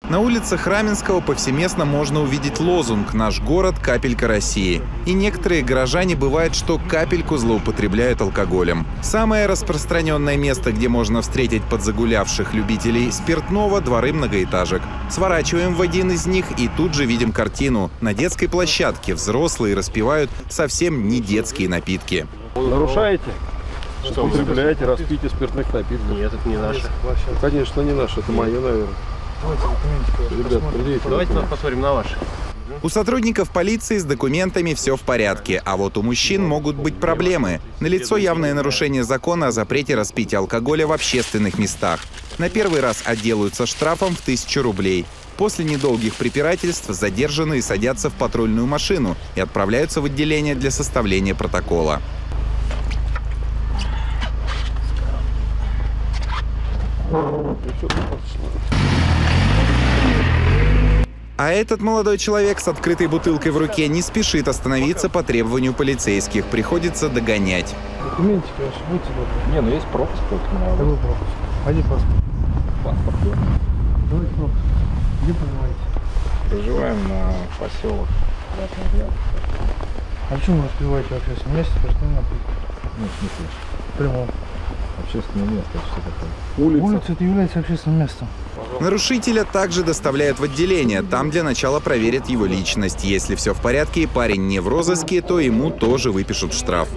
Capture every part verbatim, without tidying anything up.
На улицах Раменского повсеместно можно увидеть лозунг «Наш город – капелька России». И некоторые горожане бывает, что капельку злоупотребляют алкоголем. Самое распространенное место, где можно встретить подзагулявших любителей спиртного – дворы многоэтажек. Сворачиваем в один из них и тут же видим картину. На детской площадке взрослые распивают совсем не детские напитки. Нарушаете? Что употребляете распитие спиртных напитков? Нет, это не наше. Ну, конечно, не наше, это мое, наверное. Ребят, давайте посмотрим на ваши. У сотрудников полиции с документами все в порядке, а вот у мужчин могут быть проблемы. Налицо явное нарушение закона о запрете распития алкоголя в общественных местах. На первый раз отделаются штрафом в тысячу рублей. После недолгих препирательств задержанные садятся в патрульную машину и отправляются в отделение для составления протокола. А этот молодой человек с открытой бутылкой в руке не спешит остановиться по требованию полицейских. Приходится догонять. Документики ваши, будьте добры. Не, ну есть пропуск только. Какой пропуск? Один паспорт. Паспорт. Давайте пропуск. Где проживаете? Проживаем на поселок. А почему вы распиваете в общественном месте спиртные напитки? Ну, в смысле? В прямом. Общественное место, что такое? Улица. Улица это является общественным местом. Нарушителя также доставляют в отделение. Там для начала проверят его личность. Если все в порядке и парень не в розыске, то ему тоже выпишут штраф.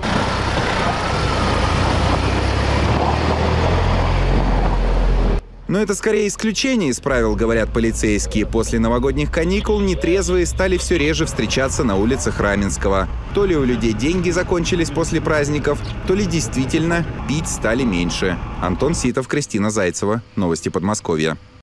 Но это скорее исключение из правил, говорят полицейские. После новогодних каникул нетрезвые стали все реже встречаться на улицах Раменского. То ли у людей деньги закончились после праздников, то ли действительно пить стали меньше. Антон Ситов, Кристина Зайцева. Новости Подмосковья.